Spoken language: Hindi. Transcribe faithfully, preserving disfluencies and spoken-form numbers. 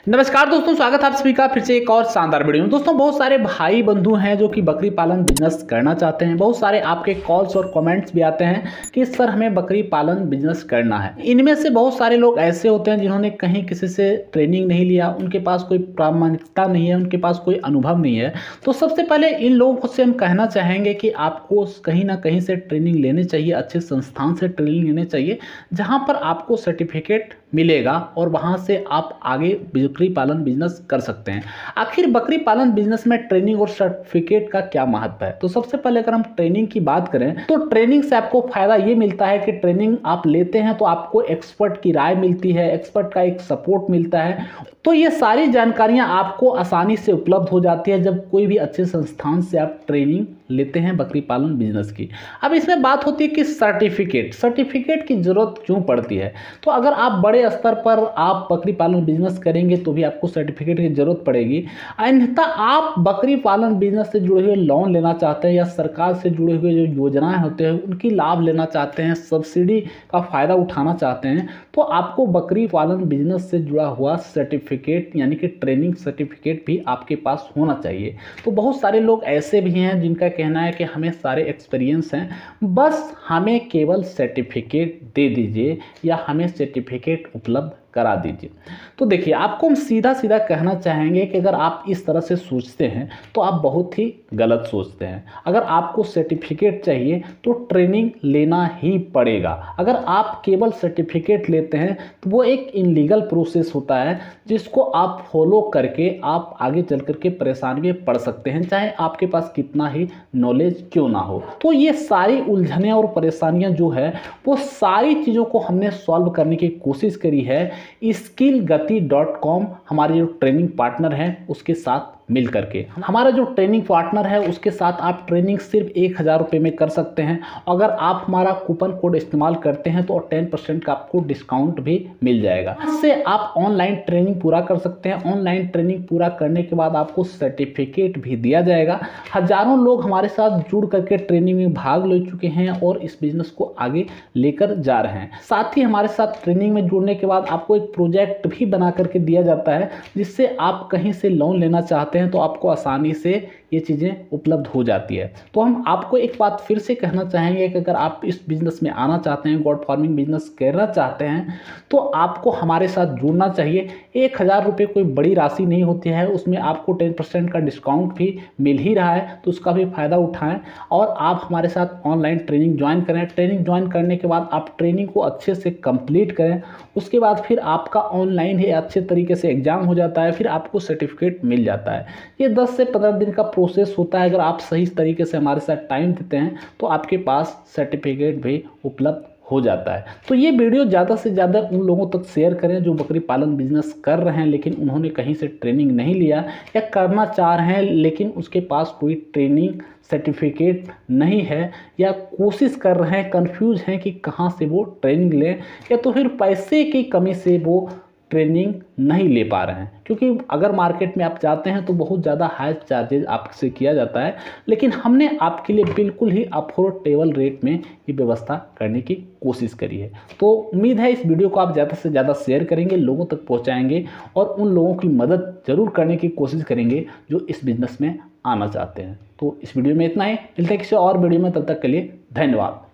नमस्कार दोस्तों, स्वागत है आप सभी का फिर से एक और शानदार वीडियो में। दोस्तों, बहुत सारे भाई बंधु हैं जो कि बकरी पालन बिजनेस करना चाहते हैं। बहुत सारे आपके कॉल्स और कमेंट्स भी आते हैं कि सर हमें बकरी पालन बिजनेस करना है। इनमें से बहुत सारे लोग ऐसे होते हैं जिन्होंने कहीं किसी से ट्रेनिंग नहीं लिया, उनके पास कोई प्रामाणिकता नहीं है, उनके पास कोई अनुभव नहीं है। तो सबसे पहले इन लोगों से हम कहना चाहेंगे कि आपको कहीं ना कहीं से ट्रेनिंग लेनी चाहिए, अच्छे संस्थान से ट्रेनिंग लेनी चाहिए जहाँ पर आपको सर्टिफिकेट मिलेगा और वहाँ से आप आगे बकरी पालन बिजनेस कर सकते हैं। आखिर बकरी पालन बिजनेस में ट्रेनिंग और सर्टिफिकेट का क्या महत्व है? तो सबसे पहले अगर हम ट्रेनिंग की बात करें तो ट्रेनिंग से आपको फायदा ये मिलता है कि ट्रेनिंग आप लेते हैं तो आपको एक्सपर्ट की राय मिलती है, एक्सपर्ट का एक सपोर्ट मिलता है। तो ये सारी जानकारियां आपको आसानी से उपलब्ध हो जाती है जब कोई भी अच्छे संस्थान से आप ट्रेनिंग लेते हैं बकरी पालन बिजनेस की। अब इसमें बात होती है कि सर्टिफिकेट सर्टिफिकेट की जरूरत क्यों पड़ती है? तो अगर आप बड़े स्तर पर आप बकरी पालन बिजनेस करेंगे तो भी आपको सर्टिफिकेट की जरूरत पड़ेगी। अन्यथा आप बकरी पालन बिजनेस से जुड़े हुए लोन लेना चाहते हैं या सरकार से जुड़े हुए जो योजनाएं होते हैं उनकी लाभ लेना चाहते हैं, सब्सिडी का फायदा उठाना चाहते हैं, तो आपको बकरी पालन बिजनेस से जुड़ा हुआ सर्टिफिकेट यानी कि ट्रेनिंग सर्टिफिकेट भी आपके पास होना चाहिए। तो बहुत सारे लोग ऐसे भी हैं जिनका कहना है कि हमें सारे एक्सपीरियंस हैं, बस हमें केवल सर्टिफिकेट दे दीजिए या हमें सर्टिफिकेट उपलब्ध करा दीजिए। तो देखिए, आपको हम सीधा सीधा कहना चाहेंगे कि अगर आप इस तरह से सोचते हैं तो आप बहुत ही गलत सोचते हैं। अगर आपको सर्टिफिकेट चाहिए तो ट्रेनिंग लेना ही पड़ेगा। अगर आप केवल सर्टिफिकेट लेते हैं तो वो एक इनलीगल प्रोसेस होता है जिसको आप फॉलो करके आप आगे चल करके परेशानी में पड़ सकते हैं, चाहे आपके पास कितना ही नॉलेज क्यों ना हो। तो ये सारी उलझनें और परेशानियां जो है वो सारी चीज़ों को हमने सॉल्व करने की कोशिश करी है स्किल गति डॉट कॉम हमारे जो ट्रेनिंग पार्टनर हैं उसके साथ मिल करके। हमारा जो ट्रेनिंग पार्टनर है उसके साथ आप ट्रेनिंग सिर्फ एक हज़ार रुपये में कर सकते हैं। अगर आप हमारा कूपन कोड इस्तेमाल करते हैं तो टेन परसेंट का आपको डिस्काउंट भी मिल जाएगा। इससे आप ऑनलाइन ट्रेनिंग पूरा कर सकते हैं। ऑनलाइन ट्रेनिंग पूरा करने के बाद आपको सर्टिफिकेट भी दिया जाएगा। हजारों लोग हमारे साथ जुड़ करके ट्रेनिंग में भाग ले चुके हैं और इस बिजनेस को आगे लेकर जा रहे हैं। साथ ही हमारे साथ ट्रेनिंग में जुड़ने के बाद आपको एक प्रोजेक्ट भी बना करके दिया जाता है जिससे आप कहीं से लोन लेना चाहते हैं तो आपको आसानी से ये चीज़ें उपलब्ध हो जाती है। तो हम आपको एक बात फिर से कहना चाहेंगे कि अगर आप इस बिज़नेस में आना चाहते हैं, गोट फार्मिंग बिजनेस करना चाहते हैं, तो आपको हमारे साथ जुड़ना चाहिए। एक हज़ार रुपये कोई बड़ी राशि नहीं होती है, उसमें आपको टेन परसेंट का डिस्काउंट भी मिल ही रहा है, तो उसका भी फ़ायदा उठाएं और आप हमारे साथ ऑनलाइन ट्रेनिंग ज्वाइन करें। ट्रेनिंग ज्वाइन करने के बाद आप ट्रेनिंग को अच्छे से कंप्लीट करें, उसके बाद फिर आपका ऑनलाइन ही अच्छे तरीके से एग्ज़ाम हो जाता है, फिर आपको सर्टिफिकेट मिल जाता है। ये दस से पंद्रह दिन का प्रोसेस होता है। अगर आप सही तरीके से हमारे साथ टाइम देते हैं तो आपके पास सर्टिफिकेट भी उपलब्ध हो जाता है। तो ये वीडियो ज़्यादा से ज़्यादा उन लोगों तक शेयर करें जो बकरी पालन बिजनेस कर रहे हैं लेकिन उन्होंने कहीं से ट्रेनिंग नहीं लिया या करना चाह रहे हैं लेकिन उसके पास कोई ट्रेनिंग सर्टिफिकेट नहीं है या कोशिश कर रहे हैं, कंफ्यूज हैं कि कहाँ से वो ट्रेनिंग लें, या तो फिर पैसे की कमी से वो ट्रेनिंग नहीं ले पा रहे हैं। क्योंकि अगर मार्केट में आप जाते हैं तो बहुत ज़्यादा हाई चार्जेज आपसे किया जाता है, लेकिन हमने आपके लिए बिल्कुल ही अफोर्डेबल रेट में ये व्यवस्था करने की कोशिश करी है। तो उम्मीद है इस वीडियो को आप ज़्यादा से ज़्यादा शेयर करेंगे, लोगों तक पहुँचाएंगे और उन लोगों की मदद ज़रूर करने की कोशिश करेंगे जो इस बिज़नेस में आना चाहते हैं। तो इस वीडियो में इतना ही, मिलते हैं किसी और वीडियो में, तब तक के लिए धन्यवाद।